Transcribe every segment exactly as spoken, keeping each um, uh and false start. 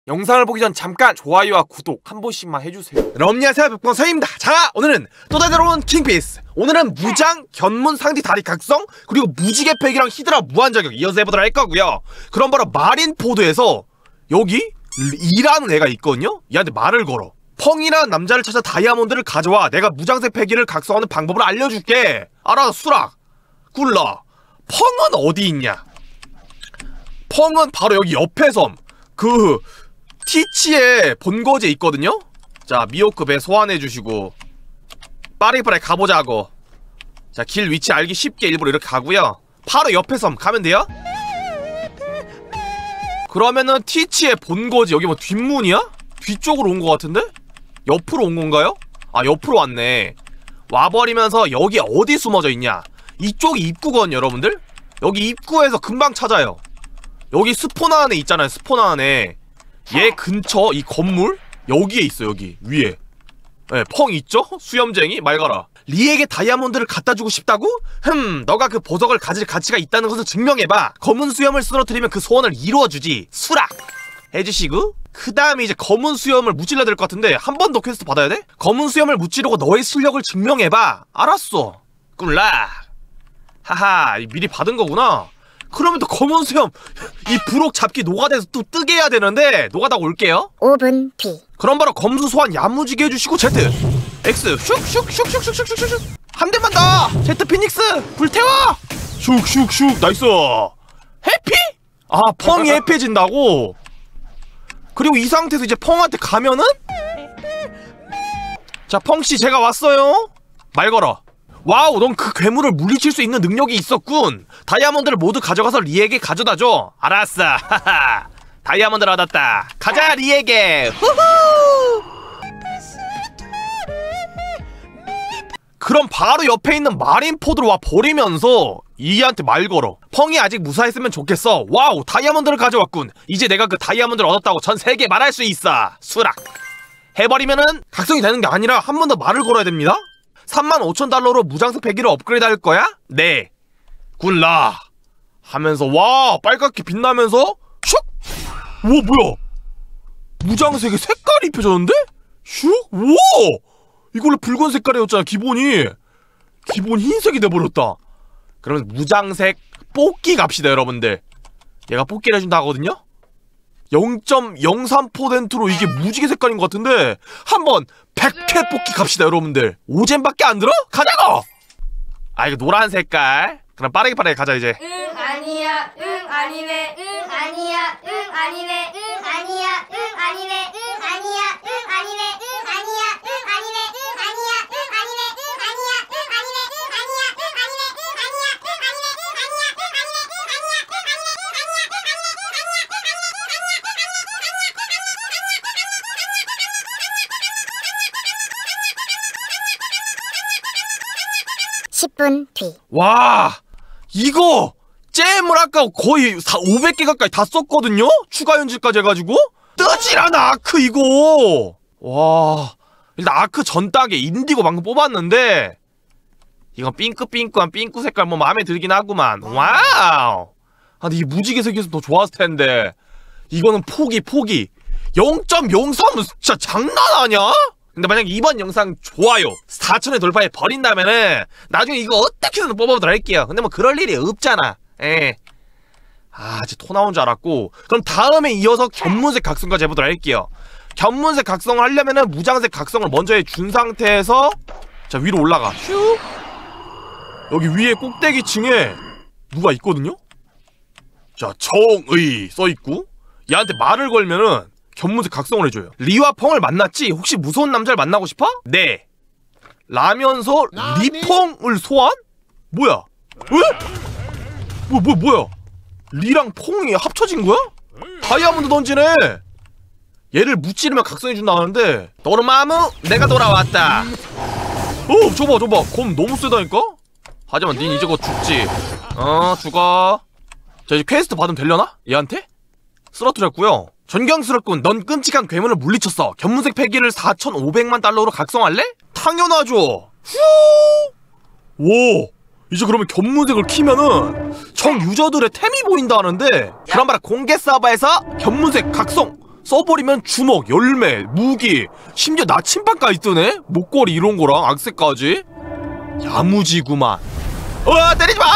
영상을 보기 전 잠깐 좋아요와 구독 한 번씩만 해주세요. 여러분 안녕하세요, 백범서입니다. 자, 오늘은 또 달려온 킹피스. 오늘은 무장, 견문, 상디, 다리 각성, 그리고 무지개 팩이랑 히드라 무한자격 이어서 해보도록 할 거고요. 그럼 바로 마린포드에서 여기 이라는 애가 있거든요. 얘한테 말을 걸어. 펑이라는 남자를 찾아 다이아몬드를 가져와. 내가 무장색 패기를 각성하는 방법을 알려줄게. 알아, 수락. 꿀라. 펑은 어디 있냐? 펑은 바로 여기 옆에 섬. 그 티치에 본거지에 있거든요? 자, 미호크 배 소환해주시고 빠르게 빠르게 가보자고. 자, 길 위치 알기 쉽게 일부러 이렇게 가고요. 바로 옆에 섬 가면 돼요? 그러면은 티치의 본거지 여기 뭐 뒷문이야? 뒤쪽으로 온 것 같은데? 옆으로 온 건가요? 아, 옆으로 왔네. 와버리면서 여기 어디 숨어져 있냐? 이쪽이 입구거든요, 여러분들? 여기 입구에서 금방 찾아요. 여기 스포나 안에 있잖아요, 스포나 안에. 얘 근처 이 건물 여기에 있어. 여기 위에. 네, 펑 있죠? 수염쟁이 말 가라. 리에게 다이아몬드를 갖다주고 싶다고? 흠, 너가 그 보석을 가질 가치가 있다는 것을 증명해봐. 검은 수염을 쓰러뜨리면 그 소원을 이루어주지. 수락 해주시고, 그 다음에 이제 검은 수염을 무찔러야 될 것 같은데 한 번 더 퀘스트 받아야 돼? 검은 수염을 무찌르고 너의 실력을 증명해봐. 알았어. 꿀락. 하하, 미리 받은 거구나. 그러면 또 검은 수염 이 부록 잡기 노가다에서 또 뜨게 해야 되는데 노가다 올게요. 오 분 뒤. 그럼 바로 검수 소환 야무지게 해주시고 Z X 슉슉슉슉슉슉슉슉 한 대만 더. Z 피닉스 불태워. 슉슉슉 나이스. 해피? 아, 펑이 해피해진다고? 그리고 이 상태에서 이제 펑한테 가면은, 자, 펑씨 제가 왔어요. 말 걸어. 와우, 넌 그 괴물을 물리칠 수 있는 능력이 있었군. 다이아몬드를 모두 가져가서 리에게 가져다줘. 알았어. 하하. 다이아몬드를 얻었다. 가자, 리에게. 후후. 그럼 바로 옆에 있는 마린포드로 와 버리면서 이한테 말 걸어. 펑이 아직 무사했으면 좋겠어. 와우, 다이아몬드를 가져왔군. 이제 내가 그 다이아몬드를 얻었다고 전 세계에 말할 수 있어. 수락 해버리면은 각성이 되는 게 아니라 한 번 더 말을 걸어야 됩니다. 삼만 오천 달러로 무장색 패기를 업그레이드 할 거야? 네. 굴라 하면서 와, 빨갛게 빛나면서 슉! 우와, 뭐야? 무장색의 색깔이 입혀졌는데? 슉? 우와! 이걸로 붉은 색깔이었잖아, 기본이. 기본 흰색이 돼버렸다. 그러면 무장색 뽑기 갑시다, 여러분들. 얘가 뽑기를 해준다 하거든요? 영 점 영삼 퍼센트로 이게 무지개 색깔인 것 같은데 한번 백 회 뽑기 갑시다, 여러분들. 오젠밖에 안 들어? 가자고! 아, 이거 노란 색깔. 그럼 빠르게 빠르게 가자, 이제. 응 아니야 응 아니네 응 아니야 응 아니네 응 아니야 응 아니네 응 아니야 응 아니네 응 아니야 응 아니네 응 아니야 응 아니네 응 아니야 응 아니네 응 아니야 응 아니네 응 아니야 응 아니네 응 아니야 응 아니네 응 아니야 응 십 분 뒤. 와, 이거 잼을 아까 거의 오백 개 가까이 다 썼거든요? 추가 현질까지 해가지고 뜨질 않아, 아크 이거. 와, 일단 아크 전딱에 인디고 방금 뽑았는데 이건 핑크핑크한 핑크 색깔 뭐 마음에 들긴 하구만. 와우. 아, 근데 이 무지개색에서 더 좋았을 텐데 이거는 포기 포기. 영 점 영삼은 진짜 장난 아냐? 근데 만약 이번 영상 좋아요 사천에 돌파해 버린다면은 나중에 이거 어떻게든 뽑아보도록 할게요. 근데 뭐 그럴 일이 없잖아. 예. 아, 진짜 토 나온 줄 알았고. 그럼 다음에 이어서 견문색 각성까지 해보도록 할게요. 견문색 각성을 하려면은 무장색 각성을 먼저 해준 상태에서 자, 위로 올라가. 슉. 여기 위에 꼭대기층에 누가 있거든요? 자, 정의 써있고 얘한테 말을 걸면은 견문색 각성을 해줘요. 리와 펑을 만났지? 혹시 무서운 남자를 만나고 싶어? 네. 라면서 리펑을 소환? 뭐야? 왜? 뭐, 뭐, 뭐야? 리랑 펑이 합쳐진 거야? 다이아몬드 던지네. 얘를 무찌르면 각성해준다 하는데 너르마무 내가 돌아왔다. 오, 저봐 저봐 검 너무 세다니까? 하지만 닌 이제 곧 죽지. 어, 죽어. 자, 이제 퀘스트 받으면 되려나? 얘한테? 쓰러뜨렸고요. 존경스럽군. 넌 끔찍한 괴물을 물리쳤어. 견문색 패기를 사천오백만 달러로 각성할래? 당연하죠. 휴. 오, 이제 그러면 견문색을 키면은 정 유저들의 템이 보인다 하는데 그럼 바로 공개 서버에서 견문색 각성 써버리면 주먹, 열매, 무기, 심지어 나침반까지 뜨네? 목걸이 이런 거랑 악세까지. 야무지구만. 어, 때리지 마!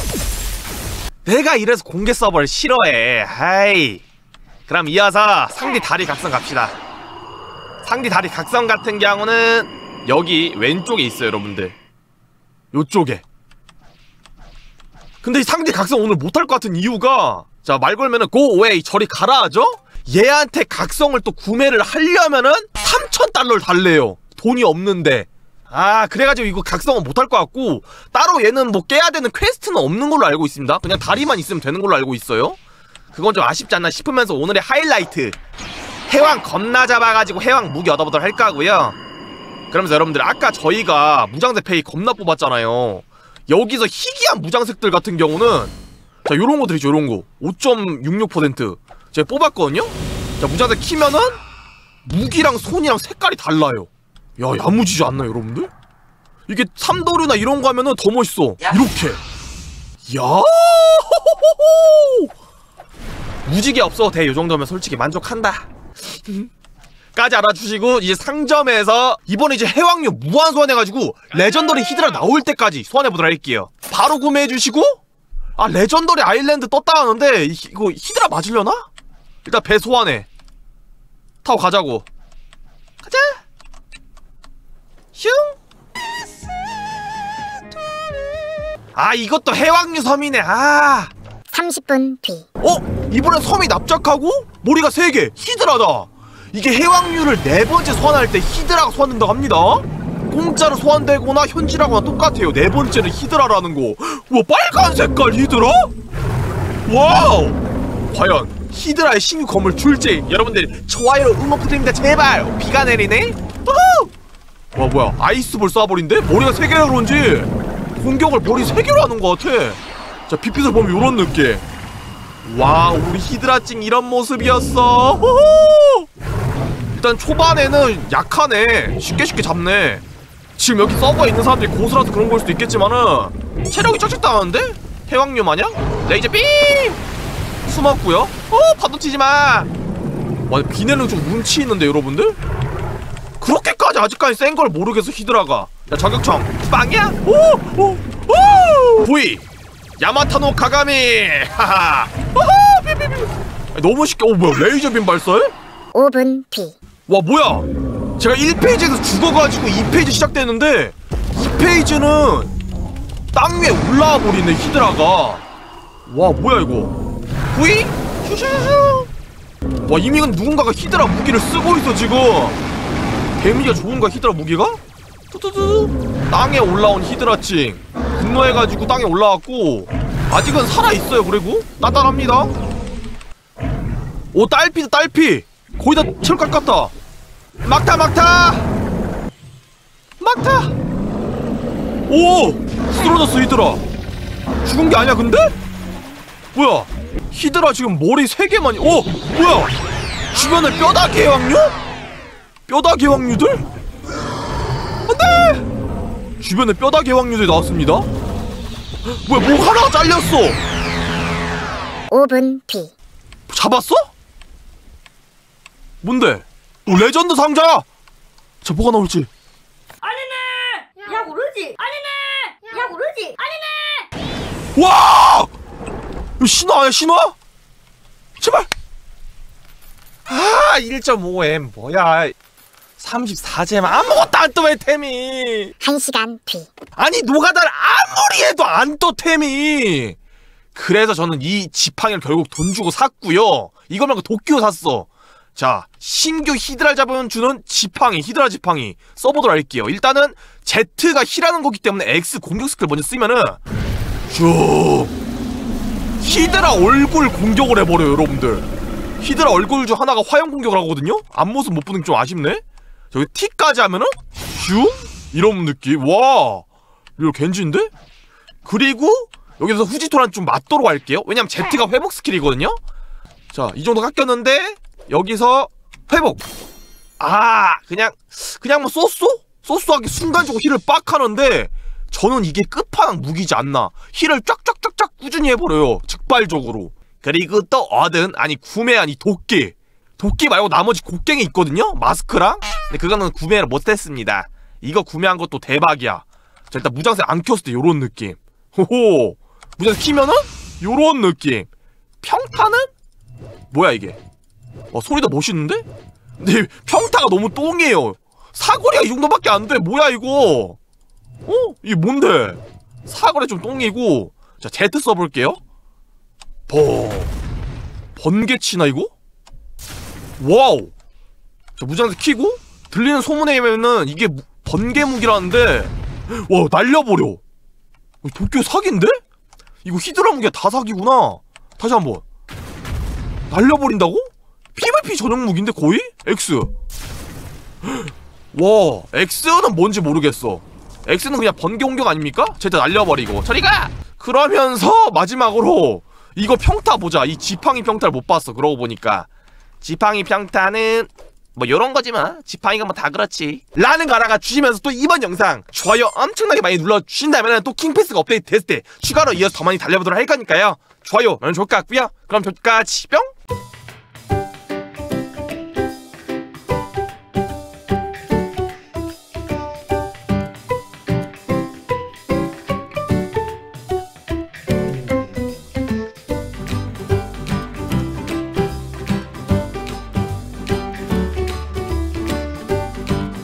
내가 이래서 공개 서버를 싫어해. 하이. 그럼 이어서 상대 다리 각성 갑시다. 상대 다리 각성 같은 경우는 여기 왼쪽에 있어요, 여러분들. 요쪽에. 근데 이 상대 각성 오늘 못할 것 같은 이유가, 자, 말 걸면은 go away, 저리 가라 하죠? 얘한테 각성을 또 구매를 하려면은 삼천 달러를 달래요. 돈이 없는데. 아, 그래가지고 이거 각성은 못할 것 같고, 따로 얘는 뭐 깨야 되는 퀘스트는 없는 걸로 알고 있습니다. 그냥 다리만 있으면 되는 걸로 알고 있어요. 그건 좀 아쉽지 않나 싶으면서 오늘의 하이라이트, 해왕 겁나 잡아가지고 해왕 무기 얻어보도록 할 거고요. 그러면서 여러분들, 아까 저희가 무장색 페이 겁나 뽑았잖아요. 여기서 희귀한 무장색들 같은 경우는, 자, 요런 거 들이죠, 요런 거. 오 점 육육 퍼센트 제가 뽑았거든요? 자, 무장색 키면은 무기랑 손이랑 색깔이 달라요. 야, 야무지지 않나요, 여러분들? 이게 삼도류나 이런 거 하면은 더 멋있어. 이렇게. 야, 무지개 없어도 돼. 요 정도면 솔직히 만족한다. 까지 알아주시고, 이제 상점에서 이번에 이제 해왕류 무한 소환해가지고 레전더리 히드라 나올 때까지 소환해보도록 할게요. 바로 구매해주시고, 아, 레전더리 아일랜드 떴다 하는데 이, 이거 히드라 맞으려나? 일단 배 소환해. 타고 가자고. 가자. 슝. 아, 이것도 해왕류 섬이네. 아. 삼십 분 뒤. 어? 이번엔 섬이 납작하고 머리가 세 개. 히드라다. 이게 해왕류를 네 번째 소환할 때 히드라가 소환된다고 합니다. 공짜로 소환되거나 현질하거나 똑같아요. 네 번째는 히드라라는 거. 우와, 빨간 색깔 히드라? 와우. 과연 히드라의 신규 건물 줄지? 여러분들 좋아요 응원 부탁드립니다. 제발. 비가 내리네. 우후! 와, 뭐야, 아이스볼 쏴버린데? 머리가 세 개라 그런지 공격을 머리 세 개로 하는 것 같아. 자, 빛빛을 보면 요런 느낌. 와, 우리 히드라찡 이런 모습이었어. 우후! 일단 초반에는 약하네. 쉽게 쉽게 잡네. 지금 여기 서버에 있는 사람들이 고수라서 그런 걸 수도 있겠지만은 체력이 쩍쩍 따는데? 해왕류 마냥? 레이저 빔! 숨었고요. 어, 파도 치지마. 와, 비내는 좀 운치 있는데, 여러분들? 그렇게까지 아직까지 센 걸 모르겠어, 히드라가. 야, 저격총 빵이야? 오! 오! 오! V! 야마타노 가가미! 하하! 오호! 삐삐삐! 너무 쉽게, 어, 뭐야, 레이저 빔 발사해? 오 분 뒤. 와, 뭐야! 제가 일 페이지에서 죽어가지고 이 페이지 시작되는데 이 페이지는 땅 위에 올라와 버리네, 히드라가. 와, 뭐야 이거. V? 슈슈슈. 와, 이미 누군가가 히드라 무기를 쓰고 있어 지금. 데미지가 좋은가, 히드라 무기가? 뚜뚜뚜. 땅에 올라온 히드라찡 분노해가지고 땅에 올라왔고 아직은 살아있어요. 그리고 단단합니다. 오, 딸피다, 딸피. 거의 다 체력 깎았다. 막타, 막타! 막타! 오! 쓰러졌어, 히드라. 죽은 게 아니야, 근데? 뭐야? 히드라 지금 머리 세 개만이, 오! 뭐야? 주변에 뼈다귀 해왕류? 뼈다귀 해왕류들? 안 돼! 주변에 뼈다귀 해왕류들이 나왔습니다. 뭐야, 목 하나가 잘렸어! 오 분 뒤. 잡았어? 뭔데? 오, 레전드 상자! 자, 뭐가 나올지. 아니네. 야 모르지. 아니네. 야 모르지. 아니네. 와! 이거 신화 아니야, 신화? 제발! 아, 일 점 오 엠 뭐야. 삼십사 잼 아무것도 안 떠, 왜 템이. 한 시간 뒤. 아니, 노가다를 아무리 해도 안 떠, 템이. 그래서 저는 이 지팡이를 결국 돈 주고 샀고요. 이거 말고 도끼を샀어. 자, 신규 히드라 잡으면 주는 지팡이, 히드라 지팡이 써보도록 할게요. 일단은 Z가 힐하는 거기 때문에 X 공격 스킬 먼저 쓰면은 쭉 히드라 얼굴 공격을 해버려요, 여러분들. 히드라 얼굴 중 하나가 화염 공격을 하거든요? 앞모습 못 보는 게 좀 아쉽네? 저기 T까지 하면은 슝? 이런 느낌. 와, 이거 겐지인데? 그리고 여기서 후지토란 좀 맞도록 할게요. 왜냐면 Z가 회복 스킬이거든요? 자, 이 정도 깎였는데 여기서 회복. 아, 그냥 그냥 뭐 쏘쏘? 쏘쏘하게 순간적으로 힐을 빡 하는데 저는 이게 끝판왕 무기지 않나. 힐을 쫙쫙쫙쫙 꾸준히 해버려요, 즉발적으로. 그리고 또 얻은, 아니 구매한 이 도끼 도끼 말고 나머지 곡괭이 있거든요? 마스크랑? 근데 그거는 구매를 못했습니다. 이거 구매한 것도 대박이야. 자, 일단 무장색 안 켰을 때 요런 느낌. 호호. 무장색 키면은 요런 느낌. 평타는? 뭐야 이게? 와, 소리도 멋있는데? 근데 평타가 너무 똥이에요. 사거리가 이 정도밖에 안 돼. 뭐야 이거? 어? 이게 뭔데? 사거리 좀 똥이고. 자, Z 써볼게요. 버 번개치나 이거? 와우. 자, 무장색 키고 들리는 소문에 의하면은 이게 무, 번개 무기라는데 와, 날려버려. 도쿄 사기인데? 이거 히드라 무기가 다 사기구나. 다시 한번. 날려버린다고? 피브이피 전용 무기인데 거의? X. 와, X는 뭔지 모르겠어. X는 그냥 번개 공격 아닙니까? 제때 날려버리고 저리가! 그러면서 마지막으로 이거 평타 보자. 이 지팡이 평타를 못 봤어. 그러고 보니까 지팡이 평타는 뭐 요런 거지만 지팡이가 뭐 다 그렇지 라는 거 알아가 주시면서 또 이번 영상 좋아요 엄청나게 많이 눌러주신다면 또 킹패스가 업데이트 됐을 때 추가로 이어서 더 많이 달려보도록 할 거니까요. 좋아요 너무 좋을 것 같고요. 그럼 저까지 뿅!